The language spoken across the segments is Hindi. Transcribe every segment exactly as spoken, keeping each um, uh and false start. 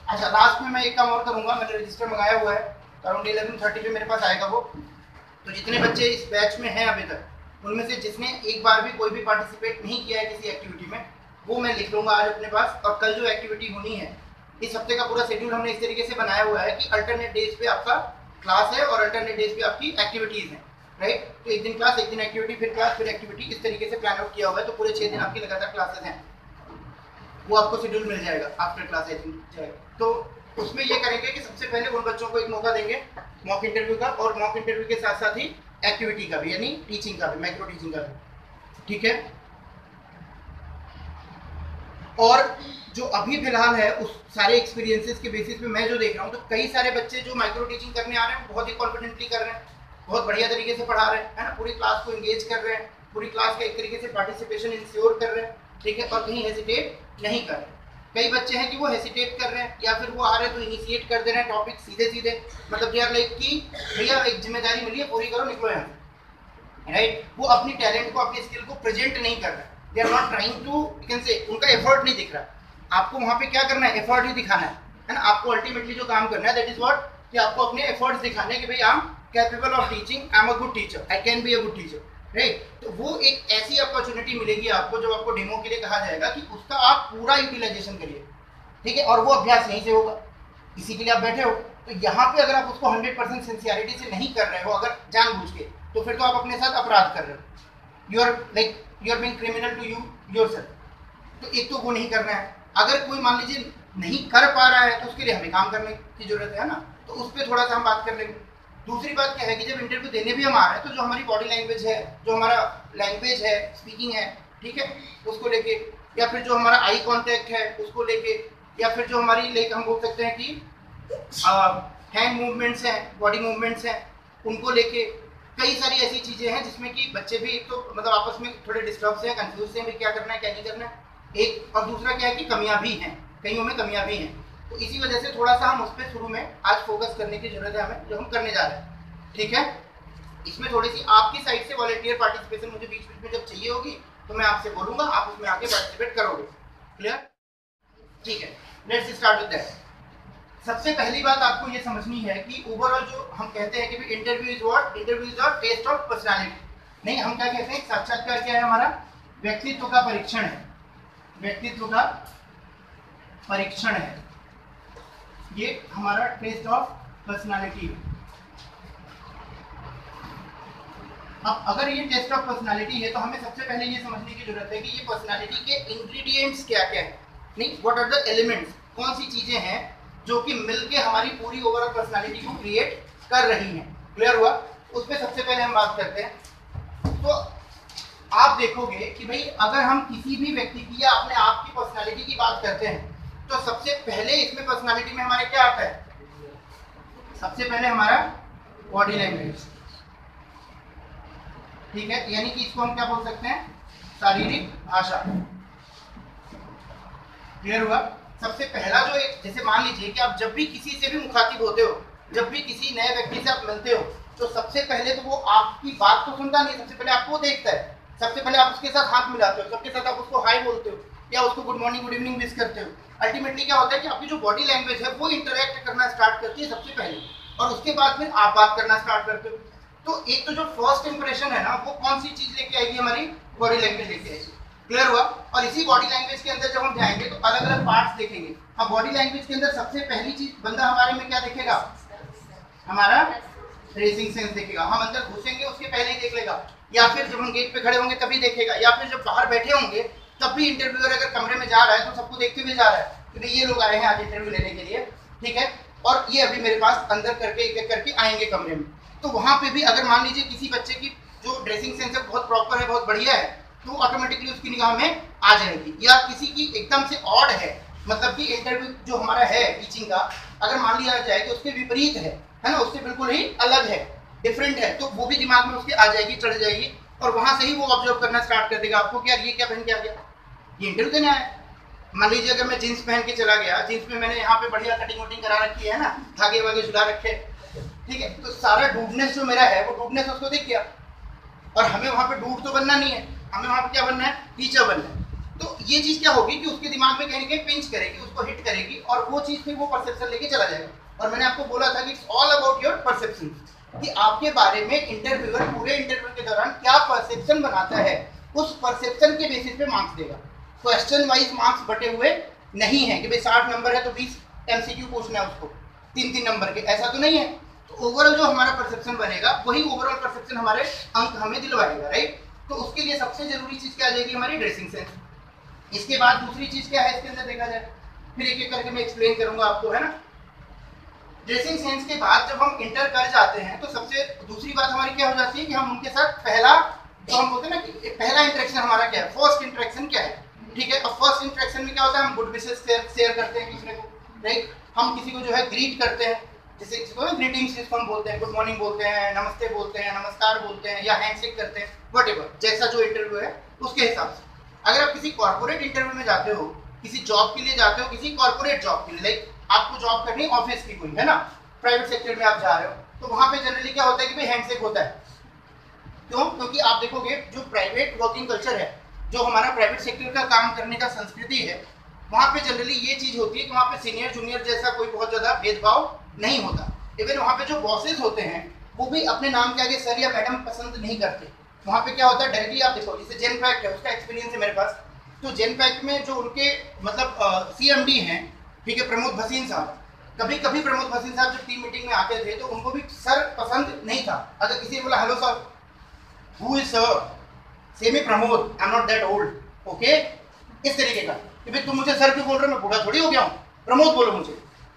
अच्छा, लास्ट में मैं एक काम और करूंगा, मैंने रजिस्टर मंगाया हुआ है, अराउंड इलेवन थर्टी पे मेरे पास आएगा वो। तो जितने बच्चे इस बैच में हैं अभी तक, उनमें से जिसने एक बार भी कोई भी पार्टिसिपेट नहीं किया है किसी एक्टिविटी में, वो मैं लिख लूँगा आज अपने पास। और कल जो एक्टिविटी होनी है, इस हफ्ते का पूरा शेड्यूल हमने इस तरीके से बनाया हुआ है कि अल्टरनेट डेज पे आपका क्लास है और अल्टरनेट डेज पे आपकी एक्टिविटीज़ हैं, राइट। तो एक दिन क्लास, एक दिन एक्टिविटी, फिर क्लास, फिर एक्टिविटी, इस तरीके से प्लान आउट किया हुआ है। तो पूरे छः दिन आपकी लगातार क्लासेस हैं, वो आपको शेड्यूल मिल जाएगा आफ्टर क्लास आई थिंक। तो उसमें ये करेंगे कि सबसे पहले उन बच्चों को एक मौका देंगे मॉक इंटरव्यू का, और मॉक इंटरव्यू के साथ साथ ही एक्टिविटी का भी, यानी टीचिंग का भी, माइक्रो टीचिंग का भी, ठीक है। और जो अभी फिलहाल है उस सारे एक्सपीरियंसेस के बेसिस पे मैं जो देख रहा हूँ, तो कई सारे बच्चे जो माइक्रो टीचिंग करने आ रहे हैं बहुत ही कॉन्फिडेंटली कर रहे हैं, बहुत बढ़िया तरीके से पढ़ा रहे हैं, है ना, पूरी क्लास को एंगेज कर रहे हैं, पूरी क्लास का एक तरीके से पार्टिसिपेशन इंश्योर कर रहे हैं, ठीक है, और कहीं हेजिटेट नहीं कर रहे। कई बच्चे हैं कि वो हेसिटेट कर रहे हैं, या फिर वो आ रहे हैं तो इनिशिएट कर दे रहे हैं टॉपिक सीधे सीधे, मतलब दे आर लाइक कि भैया एक जिम्मेदारी मिली है, पूरी करो, निकलो यहाँ से, राइट। वो अपनी टैलेंट को, अपनी स्किल को प्रेजेंट नहीं कर रहे, they are not trying to, you can say, उनका एफर्ट नहीं दिख रहा। आपको वहाँ पे क्या करना है, एफर्ट ही दिखाना है, है ना। आपको अल्टीमेटली जो काम करना है दैट इज व्हाट, कि आपको अपने एफर्ट्स दिखाने कि भाई I am capable of teaching, I am a good teacher, I can be a good teacher, right. तो वो एक ऐसी अपॉर्चुनिटी मिलेगी आपको जब आपको डेमो के लिए कहा जाएगा कि उसका आप पूरा यूटिलाइजेशन करिए, ठीक है। और वो अभ्यास यहीं से होगा, इसी के लिए आप बैठे हो। तो यहाँ पे अगर आप उसको हंड्रेड परसेंट सिंसियरिटी से नहीं कर रहे हो, अगर जानबूझ के, तो फिर तो आप अपने साथ अपराध कर रहे हो, you are like you are being criminal to you yourself. तो एक तो वो नहीं करना है। अगर कोई मान लीजिए नहीं कर पा रहा है तो उसके लिए हमें काम करने की जरूरत है ना, तो उस पर थोड़ा सा हम बात कर लेंगे। दूसरी बात क्या है कि जब इंटरव्यू देने भी हम आ रहे हैं, तो जो हमारी बॉडी लैंग्वेज है, जो हमारा लैंग्वेज है, स्पीकिंग है, ठीक है, उसको लेके, या फिर जो हमारा आई कॉन्टैक्ट है उसको लेके, या फिर जो हमारी लाइक हम बोल सकते हैं कि हैंड मूवमेंट्स हैं, बॉडी मूवमेंट्स हैं, उनको लेके कई सारी ऐसी चीज़ें हैं जिसमें कि बच्चे भी एक तो मतलब आपस में थोड़े डिस्टर्ब से हैं, कंफ्यूज से हैं, क्या करना है क्या नहीं करना है, एक। और दूसरा क्या है कि कमियां भी हैं, कईयों में कमियां भी हैं। तो इसी वजह से थोड़ा सा हम उस पर शुरू में आज फोकस करने की जरूरत है हमें, जो हम करने जा रहे हैं, ठीक है। इसमें थोड़ी सी आपकी साइड से वॉलंटियर पार्टिसिपेशन मुझे बीच बीच में जब चाहिए होगी तो मैं आपसे बोलूँगा, आप उसमें आके पार्टिसिपेट करोगे, क्लियर, ठीक है। Let's start with that. सबसे पहली बात आपको ये समझनी है कि ओवरऑल जो हम कहते हैं कि भाई interview is what, interview is a test of personality. नहीं, हम क्या कहते हैं, साक्षात्कार क्या है हमारा, व्यक्तित्व का परीक्षण है, व्यक्तित्व का परीक्षण है, ये हमारा टेस्ट ऑफ पर्सनालिटी है। अब अगर ये टेस्ट ऑफ पर्सनालिटी है तो हमें सबसे पहले ये समझने की जरूरत है कि ये पर्सनालिटी के इंग्रेडिएंट्स क्या क्या है, नहीं व्हाट आर द एलिमेंट्स, कौन सी चीजें हैं जो कि मिलके हमारी पूरी ओवरऑल पर्सनालिटी को क्रिएट कर रही हैं, क्लियर हुआ। उस पर सबसे पहले हम बात करते हैं। तो आप देखोगे कि भाई अगर हम किसी भी व्यक्ति की या अपने आप की पर्सनालिटी की बात करते हैं तो सबसे पहले इसमें पर्सनालिटी में हमारे क्या आता है, सबसे पहले हमारा बॉडी लैंग्वेज, ठीक है, यानी कि इसको हम क्या बोल सकते हैं, शारीरिक भाषा, क्लियर हुआ। सबसे पहला जो एक, जैसे मान लीजिए कि आप जब भी किसी से भी मुखातिब होते हो, जब भी किसी नए व्यक्ति से आप मिलते हो, तो सबसे पहले तो वो आपकी बात तो सुनता नहीं, सबसे पहले आपको देखता है, सबसे पहले आप उसके साथ हाथ मिलाते हो, सबके साथ आप उसको हाय बोलते हो या उसको good morning good evening wish करते हो। अल्टीमेटली क्या होता है कि आपकी जो बॉडी लैंग्वेज है वो इंटरेक्ट करना स्टार्ट करती है सबसे पहले, और उसके बाद फिर आप बात करना स्टार्ट करते हो। तो एक तो जो फर्स्ट इंप्रेशन है ना, वो कौन सी चीज लेके आएगी, हमारी बॉडी लैंग्वेज लेके आएगी, क्लियर हुआ। और इसी बॉडी लैंग्वेज के अंदर जब हम जाएंगे तो अलग अलग पार्ट्स देखेंगे। अब बॉडी लैंग्वेज के अंदर सबसे पहली चीज बंदा हमारे में क्या देखेगा, हमारा ड्रेसिंग सेंस देखेगा। हम अंदर घुसेंगे उसके पहले ही देख लेगा, या फिर जब हम गेट पे खड़े होंगे तभी देखेगा, या फिर जब बाहर बैठे होंगे तब भी इंटरव्यूअर अगर कमरे में जा रहा है तो सबको देखते हुए जा रहा है कि ये लोग आए हैं आज इंटरव्यू लेने के लिए, ठीक है, और ये अभी मेरे पास अंदर करके एक एक करके आएंगे कमरे में। तो वहाँ पे भी अगर मान लीजिए किसी बच्चे की जो ड्रेसिंग सेंस है बहुत प्रॉपर है, बहुत बढ़िया है, तो ऑटोमेटिकली उसकी निगाह में आ जाएगी। या किसी की एकदम से ऑड है, मतलब कि इंटरव्यू जो हमारा है टीचिंग का, अगर मान लिया जाए कि उसके विपरीत है है ना, उससे बिल्कुल ही अलग है, डिफरेंट है, तो वो भी दिमाग में उसके आ जाएगी, चढ़ जाएगी, और वहां से ही वो ऑब्जर्व करना स्टार्ट कर देगा आपको कि यार ये क्या पहन के आ गया, ये इंटरव्यू देने आया। मान लीजिए अगर मैं जीन्स पहन के चला गया, जीन्स में मैंने यहाँ पे बढ़िया कटिंग वटिंग करा रखी है ना, धागे वागे झुला रखे, ठीक है, तो सारा डूडनेस जो मेरा है वो डूडनेस उसको दिख गया। और हमें वहाँ पे डूड तो बनना नहीं है, हमें वहाँ पे क्या बनना है, टीचर बनना है। तो ये चीज क्या होगी कि उसके दिमाग में कहीं ना कहीं पिंच करेगी, उसको हिट करेगी और वो चीज फिर वो परसेप्शन लेके चला जाएगा। और मैंने आपको बोला था कि it's all about your perception, कि आपके बारे में इंटरव्यूअर पूरे इंटरव्यू के दौरान क्या परसेप्शन बनाता है, उस परसेप्शन के बेसिस पे मार्क्स देगा। क्वेश्चन वाइज मार्क्स बटे हुए नहीं है कि भाई साठ नंबर है तो बीस एमसीक्यू पूछना है उसको तीन तीन नंबर के, ऐसा तो नहीं है। तो ओवरऑल जो हमारा परसेप्शन बनेगा वही ओवरऑल परसेप्शन हमारे अंक हमें दिलवाएगा, राइट। तो उसके लिए सबसे जरूरी चीज क्या आ जाएगी, हमारी ड्रेसिंग सेंस। इसके बाद दूसरी चीज क्या है इसके अंदर देखा जाए, फिर एक एक करके मैं एक्सप्लेन करूंगा आपको, है ना। ड्रेसिंग सेंस के बाद जब हम इंटर कर जाते हैं तो सबसे दूसरी बात हमारी क्या हो जाती है कि हम उनके साथ पहला जो हम बोलते हैं ना कि पहला इंटरेक्शन हमारा क्या है, फर्स्ट इंटरेक्शन क्या है, ठीक है। अब फर्स्ट इंटरेक्शन में क्या होता है, हम गुड विशेस शेयर करते हैं दूसरे को, राइट। हम किसी को जो है ग्रीट करते हैं, जैसे किसी को ग्रीटिंग्स जिसको हम बोलते हैं, गुड मॉर्निंग बोलते हैं, नमस्ते बोलते हैं, नमस्कार बोलते हैं, या हैंडशेक करते हैं, व्हाटएवर जैसा जो इंटरव्यू है उसके हिसाब से। अगर आप किसी कॉर्पोरेट इंटरव्यू में जाते हो, किसी जॉब के लिए जाते हो, किसी कॉर्पोरेट जॉब के लिए, लाइक आपको जॉब करनी है ऑफिस की कोई, है ना, प्राइवेट सेक्टर में आप जा रहे हो, तो वहां पे जनरली क्या होता है कि भाई हैंडशेक होता है। क्यों? क्योंकि आप देखोगे जो प्राइवेट वर्किंग कल्चर है, जो हमारा प्राइवेट सेक्टर का काम करने का संस्कृति है, वहाँ पे जनरली ये चीज होती है कि वहाँ पे सीनियर जूनियर जैसा कोई बहुत ज्यादा भेदभाव नहीं होता। इवन वहाँ पे जो बॉसेस होते हैं वो भी अपने नाम के आगे सर या मैडम पसंद नहीं करते। वहाँ पे क्या होता है, डायरेक्टली आप देखो, जैसे जेन पैक्ट है, उसका एक्सपीरियंस है मेरे पास, तो जेन पैक्ट में जो उनके मतलब सीएमडी हैं, ठीक है, प्रमोद भसीन साहब, कभी कभी प्रमोद भसीन साहब जब टीम मीटिंग में आते थे तो उनको भी सर पसंद नहीं था। अगर किसी ने बोला hello sir, who is sir, say me Pramod, I am not that old, okay, इस तरीके का कि भाई तुम मुझे सर क्यों बोल रहे हो, मैं बूढ़ा थोड़ी हो गया हूँ, प्रमोद बोलो मुझे।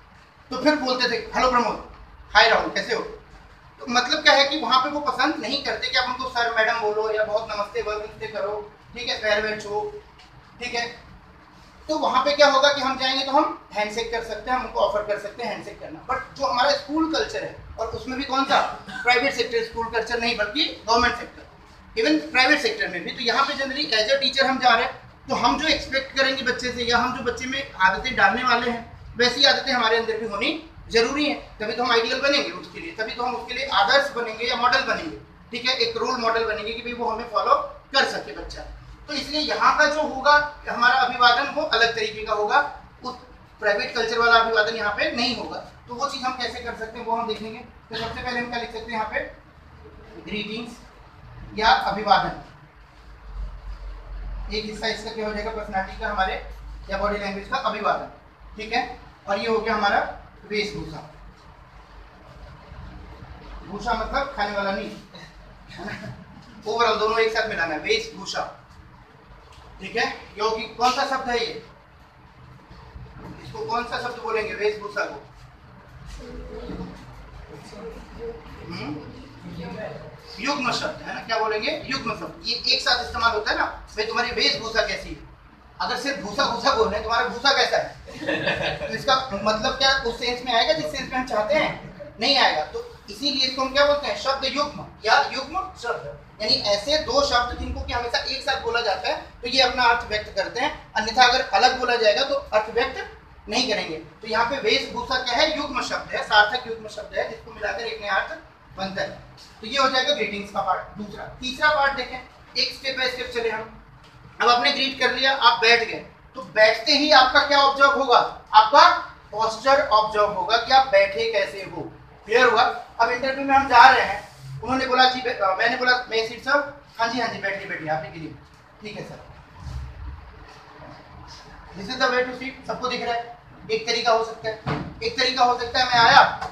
तो फिर बोलते थे हेलो प्रमोद, हाय राहुल, कैसे हो। तो मतलब क्या है कि वहाँ पे वो पसंद नहीं करते कि आप उनको सर मैडम बोलो या बहुत नमस्ते नमस्ते करो, ठीक है, पैर वैर छो, ठीक है। तो वहाँ पे क्या होगा कि हम जाएंगे तो हम हैंडशेक कर सकते हैं, हम उनको ऑफर कर सकते हैं हैंडशेक करना। बट जो हमारा स्कूल कल्चर है, और उसमें भी कौन सा, प्राइवेट सेक्टर स्कूल कल्चर नहीं बल्कि government sector, even private sector में भी, तो यहाँ पे जनरली एज अ टीचर हम जा रहे हैं तो हम जो एक्सपेक्ट करेंगे बच्चे से, या हम जो बच्चे में आदतें डालने वाले हैं, वैसी आदतें हमारे अंदर भी होनी जरूरी है। तभी तो हम आइडियल बनेंगे उसके लिए, तभी तो हम उसके लिए आदर्श बनेंगे या मॉडल बनेंगे, ठीक है, एक रोल मॉडल बनेंगे कि भाई वो हमें फॉलो कर सके बच्चा। तो इसलिए यहाँ का जो होगा हमारा अभिवादन वो अलग तरीके का होगा, उस प्राइवेट कल्चर वाला अभिवादन यहाँ पे नहीं होगा। तो वो चीज़ हम कैसे कर सकते हैं वो हम देखेंगे। तो सबसे पहले हम क्या लिख सकते हैं यहाँ पे, ग्रीटिंग्स या अभिवादन। एक हिस्सा इसका क्या हो जाएगा, पर्सनालिटी का हमारे या बॉडी लैंग्वेज का अभिवादन, ठीक है। और ये हो गया हमारा वेशभूषा। भूषा मतलब खाने वाला नहीं, ओवरऑल दोनों एक साथ मिलाना है, वेशभूषा, ठीक है। योगी कौन सा शब्द है ये, इसको कौन सा शब्द बोलेंगे वेशभूषा को, युग्म शब्द है ना, क्या बोलेंगे, युग्म शब्द। ये एक साथ इस्तेमाल होता है ना, भाई तुम्हारी वेशभूषा कैसी है। अगर सिर्फ भूसा भूसा बोल रहे हैं तुम्हारा भूसा कैसा है, तो इसका मतलब क्या उस सेंस में आएगा जिस सेंस में हम चाहते हैं, नहीं आएगा। तो इसीलिए इसको हम क्या बोलते हैं, शब्द युग्म या युग्म शब्द, यानी ऐसे दो शब्द जिनको कि हमेशा एक साथ बोला जाता है तो ये अपना अर्थ व्यक्त करते हैं, अन्यथा अगर अलग बोला जाएगा तो अर्थ व्यक्त नहीं करेंगे। तो यहाँ पे वेशभूषा क्या है, युग्म शब्द है, सार्थक युग्म शब्द है, जिसको मिलाकर एक नया अर्थ बनता है। तो ये हो जाएगा ग्रीटिंग्स का पार्ट। दूसरा तीसरा पार्ट देखें, एक स्टेप बाय स्टेप चले हम। अब आपने ग्रीट कर लिया, आप बैठ गए, तो बैठते ही आपका क्या ऑब्जर्व होगा, आपका पोस्चर ऑब्जर्व होगा कि आप बैठे कैसे हो। क्लियर हुआ। अब इंटरव्यू में हम जा रहे हैं, उन्होंने बोला जी, मैंने बोला मैं सीट सर, हाँ जी हाँ जी बैठिए बैठिए, आपने गिरी, ठीक है sir, this is the way to seat. सबको दिख रहा है, एक तरीका हो सकता है, एक तरीका हो सकता है मैं आया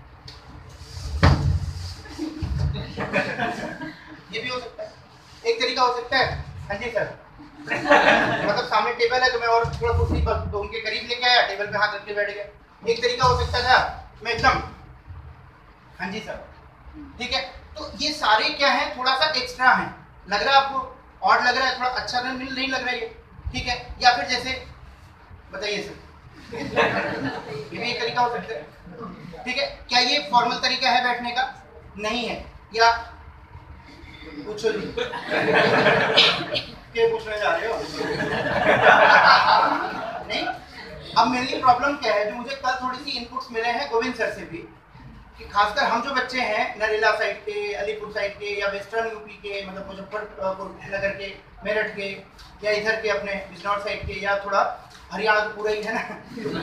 ये भी हो सकता है, एक तरीका हो सकता है हाँ जी सर मतलब सामने टेबल है तो मैं और थोड़ा कुर्सी पर तो उनके करीब लेके आया, टेबल पे हाथ रख के बैठ गया। एक तरीका हो सकता था मैं एकदम हाँ जी सर, ठीक है। तो ये सारे क्या है, थोड़ा सा एक्स्ट्रा है, लग रहा है आपको ऑड लग रहा है, थोड़ा अच्छा नहीं नहीं लग रहा है ये, ठीक है। या फिर जैसे बताइए सर ये भी एक तरीका हो सकता है, ठीक है। क्या ये फॉर्मल तरीका है बैठने का, नहीं है, या पूछो जी क्या पूछने जा रहे हो नहीं। अब मेरी प्रॉब्लम क्या है, जो मुझे कल थोड़ी सी इनपुट्स मिले हैं गोविंद सर से भी, कि खासकर हम जो बच्चे हैं नरेला साइड के, अलीपुर साइड के, या वेस्टर्न यूपी के, मतलब मुजफ्फरपुर नगर के, मेरठ के, या इधर के अपने बिजनौर साइड के, या थोड़ा हरियाणा तो पूरा ही है ना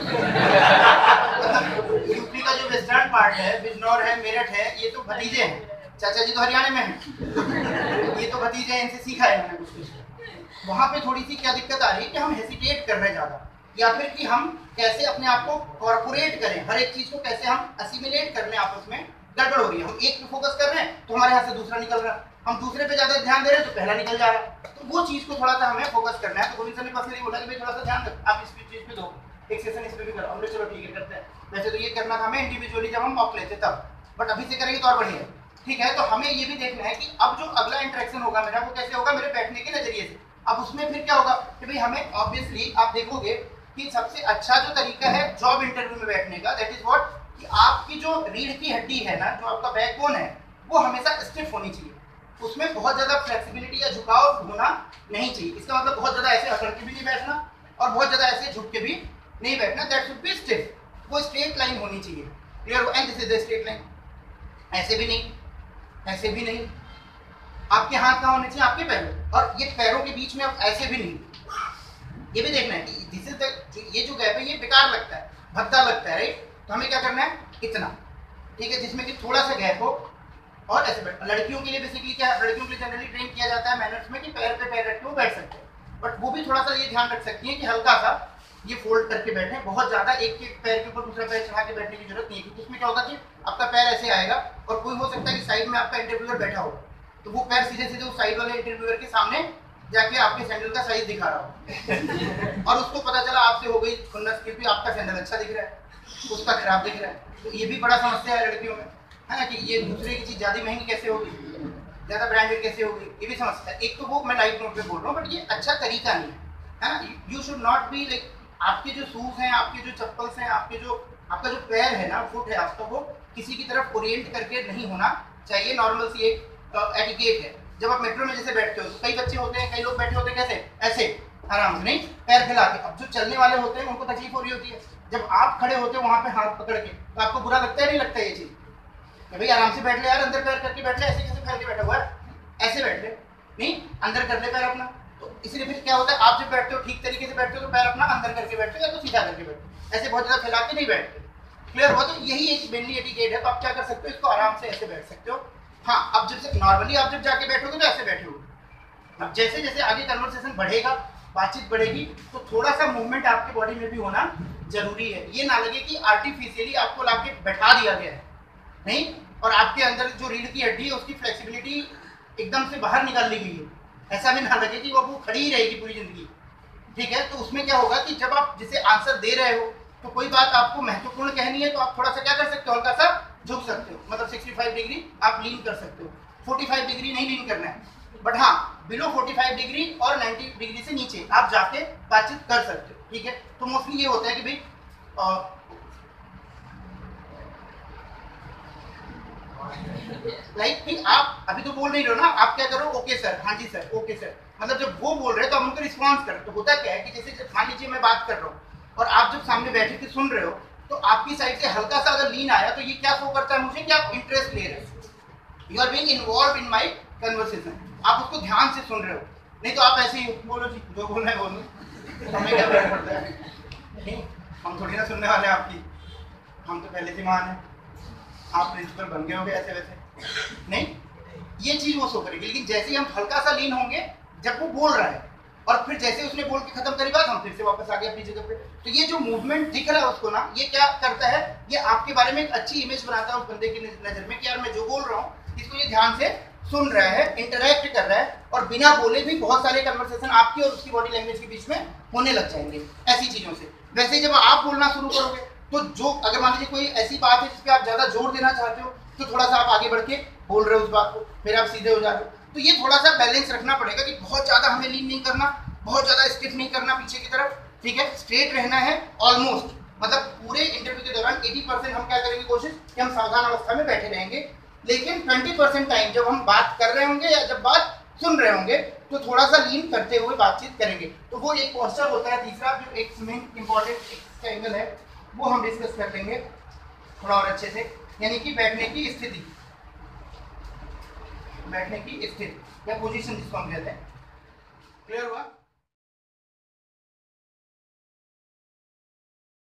यूपी का जो वेस्टर्न पार्ट है, बिजनौर है, मेरठ है, ये तो भतीजे हैं। चाचा जी तो हरियाणा में हैं, ये तो भतीजे हैं, इनसे सीखा है मैंने कुछ कुछ। वहाँ पे थोड़ी सी क्या दिक्कत आ रही है कि हम हेसिटेट कर रहे हैं ज़्यादा, या फिर कि हम कैसे अपने आप को कॉर्पोरेट करें, हर एक चीज़ को कैसे हम असिमिलेट कर लें, आपस में गड़बड़ हो रही है। हम एक पे फोकस कर रहे हैं तो हमारे हाथ से दूसरा निकल रहा है, हम दूसरे पे ज़्यादा ध्यान दे रहे हैं तो पहला निकल जा रहा है। तो वो चीज़ को थोड़ा सा हमें फोकस करना है। तो गोविंद सर ने पर्सनली बोला कि भाई थोड़ा सा ध्यान रख, आप इस चीज़ पे दो, एक सेशन इस पे भी करो। हमने चलो ठीक है करते हैं। वैसे तो ये करना था हमें इंडिविजुअली जब हम मॉक लेते तब, बट अभी से करेंगे तो और बढ़िया, ठीक है। तो हमें ये भी देखना है कि अब जो अगला इंटरेक्शन होगा मेरा, वो कैसे होगा, मेरे बैठने के नजरिए से। अब उसमें फिर क्या होगा कि भाई हमें ऑब्वियसली आप देखोगे कि सबसे अच्छा जो तरीका है जॉब इंटरव्यू में बैठने का, दैट इज व्हाट, कि आपकी जो रीढ़ की हड्डी है ना, जो आपका बैकबोन है, वो हमेशा स्टिफ होनी चाहिए। उसमें बहुत ज्यादा फ्लेक्सिबिलिटी या झुकाव होना नहीं चाहिए। इसका मतलब बहुत ज्यादा ऐसे अकड़ के भी नहीं बैठना और बहुत ज्यादा ऐसे झुक के भी नहीं बैठना। दैट शुड बी स्टिफ, वो स्ट्रेट लाइन होनी चाहिए। Clear? And this is the straight line. ऐसे भी नहीं, ऐसे भी नहीं। आपके हाथ कहाँ होने चाहिए? आपके पैरों, और ये पैरों के बीच में अब ऐसे भी नहीं। ये भी देखना है कि दिस इज द, ये जो गैप है ये बेकार लगता है, भद्दा लगता है, राइट? तो हमें क्या करना है, इतना, ठीक है, जिसमें कि थोड़ा सा गैप हो और ऐसे बैठ। लड़कियों के लिए बेसिकली क्या है, लड़कियों के लिए जनरली ट्रेन किया जाता है मैनर्स में कि पैर पे पैर रख के वो बैठ सकते हैं, बट वो भी थोड़ा सा ये ध्यान रख सकती है कि हल्का सा ये फोल्ड करके बैठे। बहुत ज्यादा एक एक पैर के ऊपर दूसरा पैर चढ़ा के बैठने की जरूरत नहीं है, क्योंकि उसमें क्या होगा कि आपका पैर ऐसे आएगा और कोई हो सकता है कि साइड में आपका इंटरव्यूअर बैठा हो, तो वो पैर सीधे सीधे उस साइड वाले इंटरव्यूअर के सामने जाके आपके सैंडल का साइज दिखा रहा हो और उसको पता चला आपसे हो गई खुन्नस कि भी आपका सैंडल अच्छा दिख रहा है, उसका खराब दिख रहा है। तो ये भी बड़ा समस्या है लड़कियों में, है ना, कि ये दूसरे की चीज ज्यादा महंगी कैसे होगी, ज्यादा ब्रांडेड कैसे होगी, ये भी समस्या है। एक तो वो मैं लाइट नोट पे बोल रहा हूँ, बट ये अच्छा तरीका नहीं है ना। You should not be like, आपके जो शूज हैं, आपके जो चप्पल्स हैं, आपके जो आपका जो पैर है ना, फुट है आपका, वो किसी की तरफ ओरिएंट करके नहीं होना चाहिए। नॉर्मल सी एक एटिकेट है। जब आप मेट्रो में जैसे बैठते हो तो कई बच्चे होते हैं, कई लोग बैठे होते हैं कैसे, ऐसे आराम से, नहीं पैर फैला के। अब जो चलने वाले होते हैं उनको तकलीफ हो रही होती है। जब आप खड़े होते हो वहां पे हाथ पकड़ के, तो आपको बुरा लगता है नहीं लगता ये चीज कि भाई आराम से बैठ ले यार, अंदर पैर करके बैठ ले, ऐसे कैसे फैल के बैठा हुआ है, ऐसे बैठ ले, नहीं अंदर कर ले पैर अपना। तो इसलिए फिर क्या होता है, आप जब बैठते हो ठीक तरीके से बैठते हो तो पैर अपना अंदर करके बैठते हो या तो सीधा करके बैठते, ऐसे बहुत ज्यादा फैला के नहीं बैठते। क्लियर हुआ? तो यही एक मेनली एटिकेट है। तो आप क्या कर सकते हो, इसको आराम से ऐसे बैठ सकते हो। हाँ, अब जब नॉर्मली आप जब जाके बैठोगे तो ऐसे बैठे हो। अब जैसे जैसे आगे कन्वर्सेशन बढ़ेगा, बातचीत बढ़ेगी, तो थोड़ा सा मूवमेंट आपके बॉडी में भी होना जरूरी है। ये ना लगे कि आर्टिफिशियली आपको लाके बैठा दिया गया है, नहीं, और आपके अंदर जो रीढ़ की हड्डी है उसकी फ्लेक्सिबिलिटी एकदम से बाहर निकाल ली गई है। ऐसा भी ना लगे कि वो वो खड़ी ही रहेगी पूरी जिंदगी, ठीक है। तो उसमें क्या होगा कि जब आप जिसे आंसर दे रहे हो तो कोई बात आपको महत्वपूर्ण कहनी है, तो आप थोड़ा सा क्या कर सकते हो, हल्का सा झुक सकते हो, मतलब पैंसठ डिग्री आप लीन कर सकते हो। पैंतालीस डिग्री नहीं लीन करना है, बट हाँ बिलो पैंतालीस डिग्री और नब्बे डिग्री से नीचे आप जाके बातचीत कर सकते हो, ठीक है। तो मोस्टली ये होता है कि भाई लाइक like, आप अभी तो बोल नहीं रहे हो ना, आप क्या करो, ओके सर, हाँ जी सर, ओके सर, मतलब जब वो बोल रहे हैं तो आप उनको रिस्पॉन्स करो। तो होता क्या है कि जैसे मान लीजिए मैं बात कर रहा हूँ और आप जब सामने बैठे के सुन रहे हो, तो आपकी साइड से हल्का सा अगर लीन आया तो ये क्या शो करता है मुझे कि आप इंटरेस्ट ले रहे हो, you are being involve in my conversation, आप उसको ध्यान से सुन रहे हो। नहीं तो आप ऐसे ही बोलो जी, जो बोलना है बोलो, तो हमें क्या फर्क पड़ता है, नहीं, हम थोड़ी ना सुनने वाले हैं आपकी, हम तो पहले से मान है, आप प्रिंसिपल बन गए होंगे ऐसे वैसे, नहीं, ये चीज वो शो करेगी। लेकिन जैसे ही हम हल्का सा लीन होंगे जब वो बोल रहा है, और फिर जैसे उसने बोल के खत्म करी बात, हम फिर से वापस आ गए अपनी जगह पे। तो ये जो मूवमेंट दिख रहा है उसको ना, ये क्या करता है, ये आपके बारे में एक अच्छी इमेज बनाता है उस बंदे की नजर में कि यार मैं जो बोल रहा हूँ इसको ये ध्यान से सुन रहा है, इंटरैक्ट कर रहा है, और बिना बोले भी बहुत सारे कन्वर्सेशन आपकी और उसकी बॉडी लैंग्वेज के बीच में होने लग जाएंगे ऐसी चीजों से। वैसे जब आप बोलना शुरू करोगे तो जो अगर मान लीजिए कोई ऐसी बात है जिस पे आप ज्यादा जोर देना चाहते हो, तो थोड़ा सा आप आगे बढ़ के बोल रहे हो उस बात को, फिर आप सीधे हो जा रहे हो। तो ये थोड़ा सा बैलेंस रखना पड़ेगा कि बहुत ज्यादा हमें लीन नहीं करना, बहुत ज्यादा स्टिफ नहीं करना पीछे की तरफ, ठीक है, स्ट्रेट रहना है ऑलमोस्ट। मतलब पूरे इंटरव्यू के दौरान अस्सी परसेंट हम क्या करेंगे, कोशिश कि हम सावधान अवस्था में बैठे रहेंगे, लेकिन बीस परसेंट टाइम जब हम बात कर रहे होंगे या जब बात सुन रहे होंगे तो थोड़ा सा लीन करते हुए बातचीत करेंगे। तो वो एक पोस्चर होता है। तीसरा जो एक मेन इंपॉर्टेंट एंगल है वो हम डिस्कस कर लेंगे थोड़ा और अच्छे से। यानी कि बैठने की स्थिति, बैठने की स्थिति या पोजीशन जिसको हम कहते हैं। क्लियर हुआ?